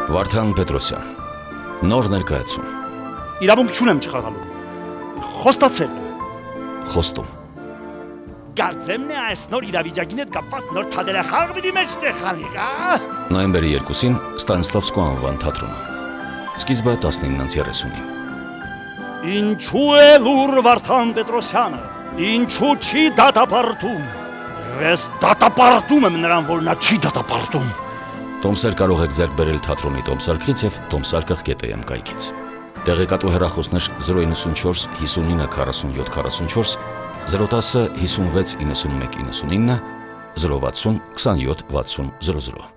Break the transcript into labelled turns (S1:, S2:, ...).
S1: Վարդան Պետրոսյան, նոր ներկայացում,
S2: Իրավունք չունեմ չխաղալու, խոստացել եմ։
S1: խոստում,
S2: Կարծեմ է այս նոր իրավիճակին հետ կապված նոր թատերախաղ պիտի մեջտեղ խաղի,
S1: նոյեմբերի 2-ին Ստանիսլավսկու անվան թատրոնում, սկիզբը 19:30-ին։
S2: Ինչու է լուր Վարդան Պետրոսյանը, ինչու չի դատապարտում, ես դատապարտում եմ նրան, որ նա չի դատապարտում։
S1: Տոմսեր կարող եք ձեռք բերել թատրոնի տոմսարկղից եւ տոմսարկղ.am կայքից։ Տեղեկատու հեռախոսներ 094 59 47 44, 010 56 91 99, 060 27 60 00։